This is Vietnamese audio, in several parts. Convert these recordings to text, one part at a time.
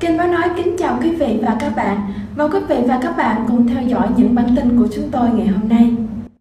Kênh Báo Nói kính chào quý vị và các bạn. Mời quý vị và các bạn cùng theo dõi những bản tin của chúng tôi ngày hôm nay.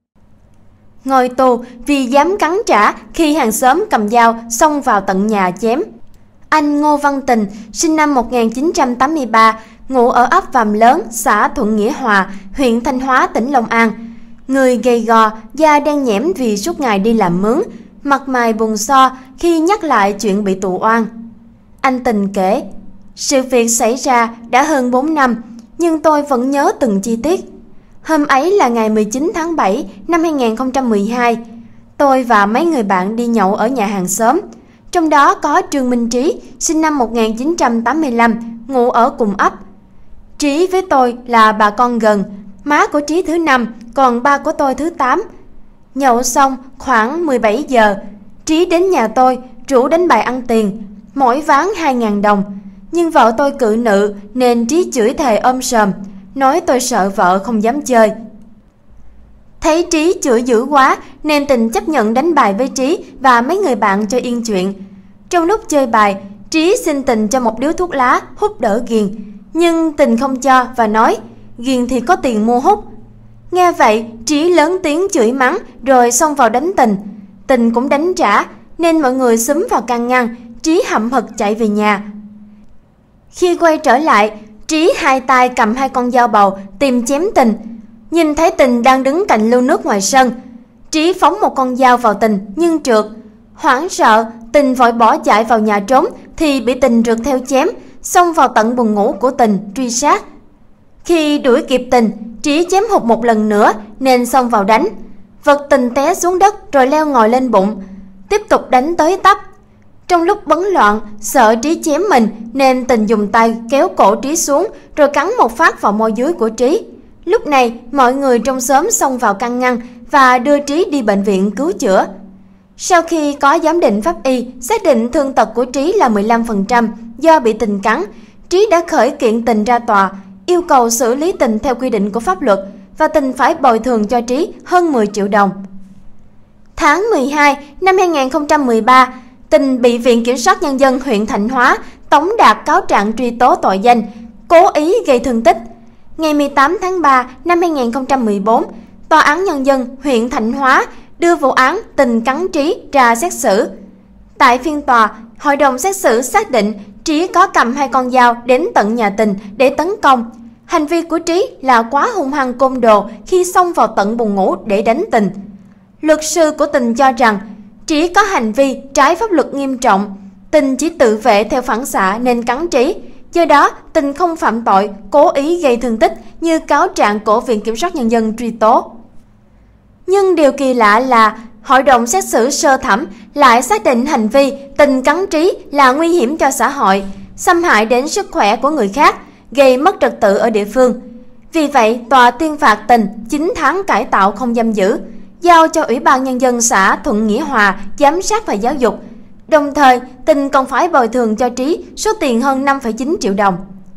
Ngồi tù vì dám cắn trả khi hàng xóm cầm dao xông vào tận nhà chém. Anh Ngô Văn Tình, sinh năm 1983, ngụ ở ấp Vàm Lớn, xã Thuận Nghĩa Hòa, huyện Thanh Hóa, tỉnh Long An. Người gầy gò, da đen nhẽm vì suốt ngày đi làm mướn, mặt mày buồn so khi nhắc lại chuyện bị tù oan. Anh Tình kể, sự việc xảy ra đã hơn 4 năm, nhưng tôi vẫn nhớ từng chi tiết. Hôm ấy là ngày 19 tháng 7 năm 2012. Tôi và mấy người bạn đi nhậu ở nhà hàng xóm. Trong đó có Trương Minh Trí, sinh năm 1985, ngụ ở cùng ấp. Trí với tôi là bà con gần, má của Trí thứ 5, còn ba của tôi thứ 8. Nhậu xong khoảng 17 giờ, Trí đến nhà tôi rủ đánh bài ăn tiền, mỗi ván 2.000 đồng. Nhưng vợ tôi cự nữ nên Trí chửi thề ôm sòm, nói tôi sợ vợ không dám chơi. Thấy Trí chửi dữ quá nên Tình chấp nhận đánh bài với Trí và mấy người bạn cho yên chuyện. Trong lúc chơi bài, Trí xin Tình cho một điếu thuốc lá hút đỡ ghiền, nhưng Tình không cho và nói ghiền thì có tiền mua hút. Nghe vậy, Trí lớn tiếng chửi mắng rồi xông vào đánh Tình. Tình cũng đánh trả nên mọi người xúm vào can ngăn. Trí hậm hực chạy về nhà. Khi quay trở lại, Trí hai tay cầm 2 con dao bầu tìm chém Tình. Nhìn thấy Tình đang đứng cạnh lưu nước ngoài sân, Trí phóng một con dao vào Tình nhưng trượt. Hoảng sợ, Tình vội bỏ chạy vào nhà trốn thì bị Tình rượt theo chém, xông vào tận buồng ngủ của Tình truy sát. Khi đuổi kịp Tình, Trí chém hụt một lần nữa nên xông vào đánh. Vật Tình té xuống đất rồi leo ngồi lên bụng, tiếp tục đánh tới tấp. Trong lúc bấn loạn, sợ Trí chém mình nên Tình dùng tay kéo cổ Trí xuống rồi cắn một phát vào môi dưới của Trí. Lúc này, mọi người trong xóm xông vào can ngăn và đưa Trí đi bệnh viện cứu chữa. Sau khi có giám định pháp y, xác định thương tật của Trí là 15% do bị Tình cắn, Trí đã khởi kiện Tình ra tòa, yêu cầu xử lý Tình theo quy định của pháp luật và Tình phải bồi thường cho Trí hơn 10 triệu đồng. Tháng 12 năm 2013, Tình bị Viện Kiểm sát Nhân dân huyện Thạnh Hóa tống đạt cáo trạng truy tố tội danh cố ý gây thương tích. Ngày 18 tháng 3 năm 2014, Tòa án Nhân dân huyện Thạnh Hóa đưa vụ án Tình cắn Trí ra xét xử. Tại phiên tòa, hội đồng xét xử xác định Trí có cầm 2 con dao đến tận nhà Tình để tấn công. Hành vi của Trí là quá hung hăng côn đồ khi xông vào tận buồng ngủ để đánh Tình. Luật sư của Tình cho rằng Trí có hành vi trái pháp luật nghiêm trọng. Tình chỉ tự vệ theo phản xạ nên cắn Trí. Do đó, Tình không phạm tội cố ý gây thương tích như cáo trạng của Viện Kiểm sát Nhân dân truy tố. Nhưng điều kỳ lạ là hội đồng xét xử sơ thẩm lại xác định hành vi Tình cắn Trí là nguy hiểm cho xã hội, xâm hại đến sức khỏe của người khác, gây mất trật tự ở địa phương. Vì vậy, tòa tuyên phạt Tình 9 tháng cải tạo không giam giữ, giao cho Ủy ban Nhân dân xã Thuận Nghĩa Hòa giám sát và giáo dục. Đồng thời, Tình còn phải bồi thường cho Trí số tiền hơn 5,9 triệu đồng.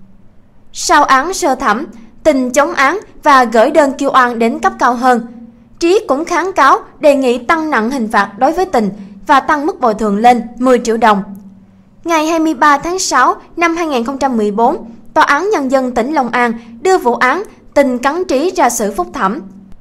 Sau án sơ thẩm, Tình chống án và gửi đơn kêu oan đến cấp cao hơn. Trí cũng kháng cáo đề nghị tăng nặng hình phạt đối với Tình và tăng mức bồi thường lên 10 triệu đồng. Ngày 23 tháng 6 năm 2014, Tòa án Nhân dân tỉnh Long An đưa vụ án Tình cắn Trí ra xử phúc thẩm.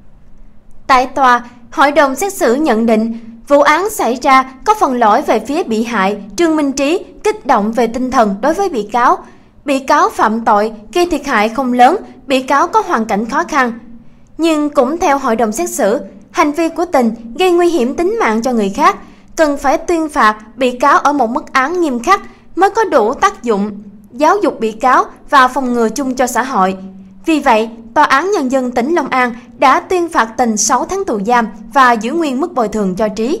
Tại tòa, hội đồng xét xử nhận định vụ án xảy ra có phần lỗi về phía bị hại Trương Minh Trí kích động về tinh thần đối với bị cáo. Bị cáo phạm tội gây thiệt hại không lớn, bị cáo có hoàn cảnh khó khăn. Nhưng cũng theo hội đồng xét xử, hành vi của Tình gây nguy hiểm tính mạng cho người khác, cần phải tuyên phạt bị cáo ở một mức án nghiêm khắc mới có đủ tác dụng giáo dục bị cáo và phòng ngừa chung cho xã hội. Vì vậy, Tòa án Nhân dân tỉnh Long An đã tuyên phạt Tình 6 tháng tù giam và giữ nguyên mức bồi thường cho Trí.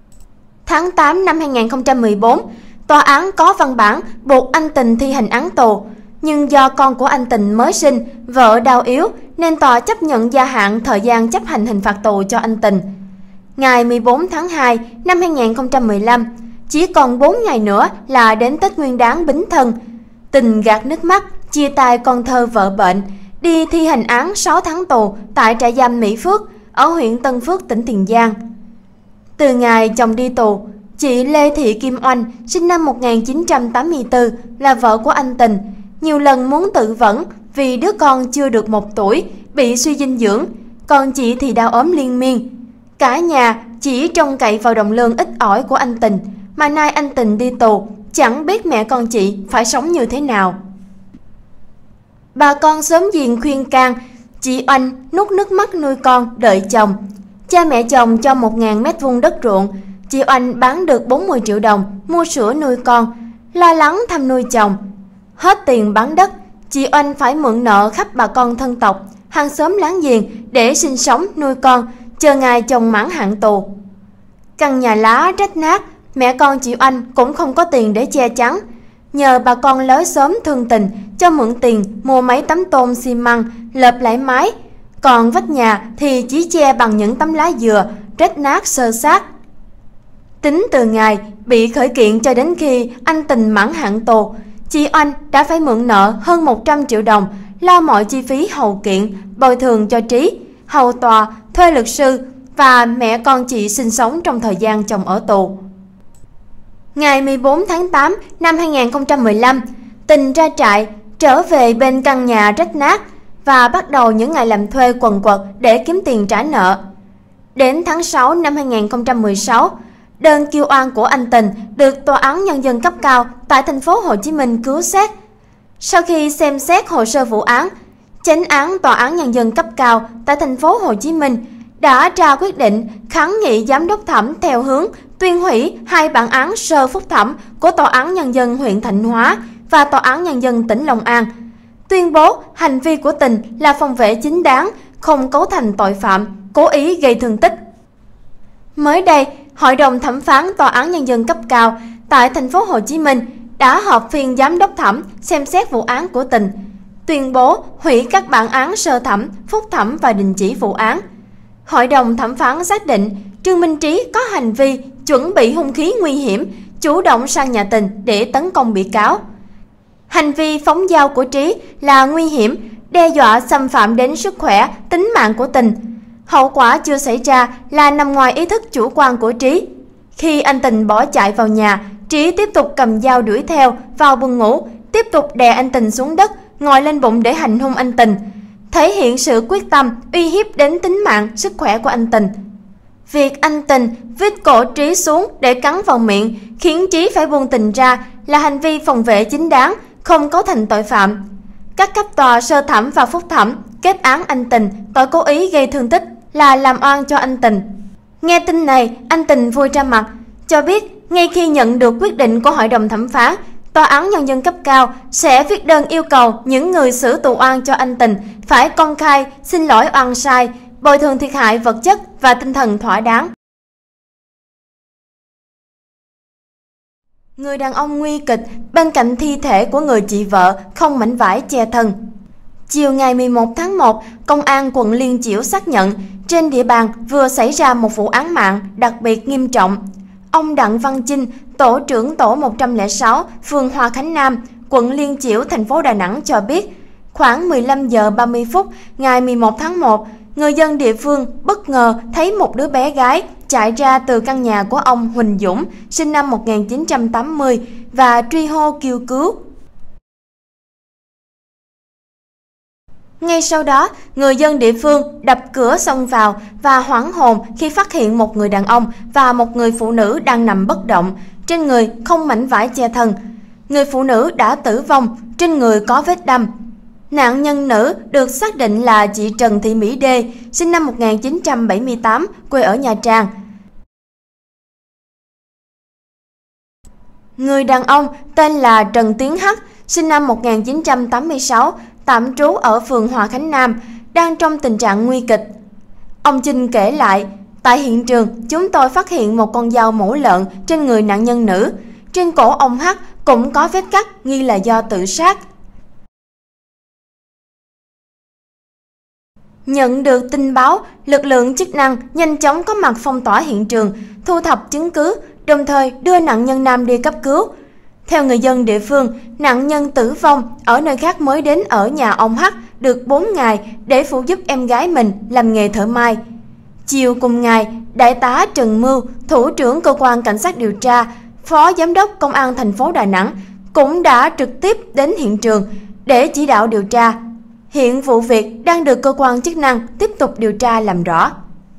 Tháng 8 năm 2014, tòa án có văn bản buộc anh Tình thi hành án tù. Nhưng do con của anh Tình mới sinh, vợ đau yếu nên tòa chấp nhận gia hạn thời gian chấp hành hình phạt tù cho anh Tình. Ngày 14 tháng 2 năm 2015, chỉ còn 4 ngày nữa là đến Tết Nguyên Đán Bính Thân. Tình gạt nước mắt, chia tay con thơ vợ bệnh, đi thi hành án 6 tháng tù tại trại giam Mỹ Phước ở huyện Tân Phước, tỉnh Tiền Giang. Từ ngày chồng đi tù, chị Lê Thị Kim Oanh, sinh năm 1984, là vợ của anh Tình, nhiều lần muốn tự vẫn vì đứa con chưa được 1 tuổi, bị suy dinh dưỡng, còn chị thì đau ốm liên miên. Cả nhà chỉ trông cậy vào đồng lương ít ỏi của anh Tình, mà nay anh Tình đi tù, chẳng biết mẹ con chị phải sống như thế nào. Bà con xóm giềng khuyên can, chị Oanh nuốt nước mắt nuôi con đợi chồng. Cha mẹ chồng cho 1.000 mét vuông đất ruộng, chị Oanh bán được 40 triệu đồng mua sữa nuôi con, lo lắng thăm nuôi chồng. Hết tiền bán đất, chị Oanh phải mượn nợ khắp bà con thân tộc, hàng xóm láng giềng để sinh sống nuôi con, chờ ngày chồng mãn hạn tù. Căn nhà lá rách nát, mẹ con chị Oanh cũng không có tiền để che chắn. Nhờ bà con lối xóm thương tình cho mượn tiền mua mấy tấm tôn xi măng lợp lại mái, còn vách nhà thì chỉ che bằng những tấm lá dừa rách nát xơ xác. Tính từ ngày bị khởi kiện cho đến khi anh Tình mãn hạn tù, chị Oanh đã phải mượn nợ hơn 100 triệu đồng lo mọi chi phí hầu kiện, bồi thường cho Trí, hầu tòa, thuê luật sư và mẹ con chị sinh sống trong thời gian chồng ở tù. Ngày 14 tháng 8 năm 2015, Tình ra trại, trở về bên căn nhà rách nát và bắt đầu những ngày làm thuê quần quật để kiếm tiền trả nợ. Đến tháng 6 năm 2016, đơn kêu oan của anh Tình được Tòa án Nhân dân cấp cao tại thành phố Hồ Chí Minh cứu xét. Sau khi xem xét hồ sơ vụ án, Chánh án Tòa án Nhân dân cấp cao tại thành phố Hồ Chí Minh đã ra quyết định kháng nghị giám đốc thẩm theo hướng tuyên hủy 2 bản án sơ phúc thẩm của Tòa án Nhân dân huyện Thạnh Hóa và Tòa án Nhân dân tỉnh Long An, tuyên bố hành vi của Tình là phòng vệ chính đáng, không cấu thành tội phạm, cố ý gây thương tích. Mới đây, Hội đồng thẩm phán Tòa án Nhân dân cấp cao tại thành phố Hồ Chí Minh đã họp phiên giám đốc thẩm xem xét vụ án của Tình, tuyên bố hủy các bản án sơ thẩm, phúc thẩm và đình chỉ vụ án. Hội đồng thẩm phán xác định Trương Minh Trí có hành vi chuẩn bị hung khí nguy hiểm, chủ động sang nhà Tình để tấn công bị cáo. Hành vi phóng dao của Trí là nguy hiểm, đe dọa xâm phạm đến sức khỏe, tính mạng của Tình. Hậu quả chưa xảy ra là nằm ngoài ý thức chủ quan của Trí. Khi anh Tình bỏ chạy vào nhà, Trí tiếp tục cầm dao đuổi theo vào buồng ngủ, tiếp tục đè anh Tình xuống đất, ngồi lên bụng để hành hung anh Tình, thể hiện sự quyết tâm uy hiếp đến tính mạng, sức khỏe của anh Tình. Việc anh Tình vít cổ Trí xuống để cắn vào miệng khiến Trí phải buông Tình ra là hành vi phòng vệ chính đáng, không cấu thành tội phạm. Các cấp tòa sơ thẩm và phúc thẩm kết án anh Tình tội cố ý gây thương tích là làm oan cho anh Tình. Nghe tin này, anh Tình vui ra mặt, cho biết ngay khi nhận được quyết định của Hội đồng thẩm phán, Tòa án Nhân dân cấp cao sẽ viết đơn yêu cầu những người xử tù oan cho anh Tình phải công khai xin lỗi oan sai, bồi thường thiệt hại vật chất và tinh thần thỏa đáng. Người đàn ông nguy kịch bên cạnh thi thể của người chị vợ không mảnh vải che thân. Chiều ngày 11 tháng 1, Công an quận Liên Chiểu xác nhận trên địa bàn vừa xảy ra một vụ án mạng đặc biệt nghiêm trọng. Ông Đặng Văn Chinh, tổ trưởng tổ 106, phường Hòa Khánh Nam, quận Liên Chiểu, thành phố Đà Nẵng cho biết, khoảng 15 giờ 30 phút ngày 11 tháng 1, người dân địa phương bất ngờ thấy một đứa bé gái chạy ra từ căn nhà của ông Huỳnh Dũng, sinh năm 1980 và truy hô kêu cứu. Ngay sau đó, người dân địa phương đập cửa xông vào và hoảng hồn khi phát hiện một người đàn ông và một người phụ nữ đang nằm bất động, trên người không mảnh vải che thân. Người phụ nữ đã tử vong, trên người có vết đâm. Nạn nhân nữ được xác định là chị Trần Thị Mỹ Đê, sinh năm 1978, quê ở Nha Trang. Người đàn ông tên là Trần Tiến Hắc, sinh năm 1986, tạm trú ở phường Hòa Khánh Nam, đang trong tình trạng nguy kịch. Ông Chinh kể lại, tại hiện trường chúng tôi phát hiện một con dao mổ lợn trên người nạn nhân nữ. Trên cổ ông Hắc cũng có vết cắt nghi là do tự sát. Nhận được tin báo, lực lượng chức năng nhanh chóng có mặt phong tỏa hiện trường, thu thập chứng cứ, đồng thời đưa nạn nhân nam đi cấp cứu. Theo người dân địa phương, nạn nhân tử vong ở nơi khác mới đến ở nhà ông Hắc được 4 ngày để phụ giúp em gái mình làm nghề thợ may. Chiều cùng ngày, Đại tá Trần Mưu, Thủ trưởng Cơ quan Cảnh sát điều tra, Phó Giám đốc Công an thành phố Đà Nẵng cũng đã trực tiếp đến hiện trường để chỉ đạo điều tra. Hiện vụ việc đang được cơ quan chức năng tiếp tục điều tra làm rõ.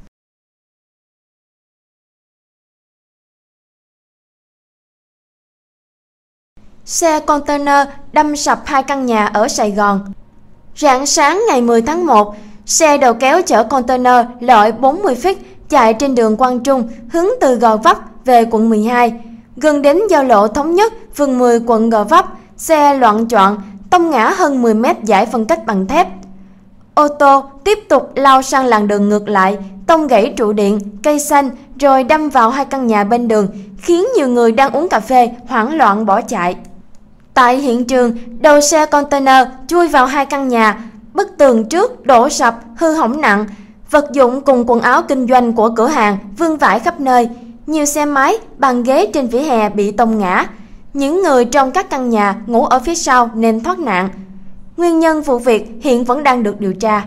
Xe container đâm sập 2 căn nhà ở Sài Gòn. Rạng sáng ngày 10 tháng 1, xe đầu kéo chở container loại 40 feet chạy trên đường Quang Trung hướng từ Gò Vấp về quận 12. Gần đến giao lộ Thống Nhất, phường 10 quận Gò Vấp, xe loạng choạng tông ngã hơn 10 mét dải phân cách bằng thép. Ô tô tiếp tục lao sang làn đường ngược lại, tông gãy trụ điện, cây xanh rồi đâm vào 2 căn nhà bên đường, khiến nhiều người đang uống cà phê hoảng loạn bỏ chạy. Tại hiện trường, đầu xe container chui vào 2 căn nhà, bức tường trước đổ sập, hư hỏng nặng, vật dụng cùng quần áo kinh doanh của cửa hàng vương vãi khắp nơi, nhiều xe máy, bàn ghế trên vỉa hè bị tông ngã. Những người trong các căn nhà ngủ ở phía sau nên thoát nạn. Nguyên nhân vụ việc hiện vẫn đang được điều tra.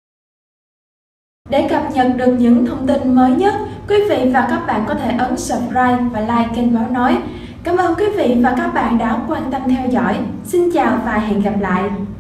Để cập nhật được những thông tin mới nhất, quý vị và các bạn có thể ấn subscribe và like kênh Báo Nói. Cảm ơn quý vị và các bạn đã quan tâm theo dõi. Xin chào và hẹn gặp lại.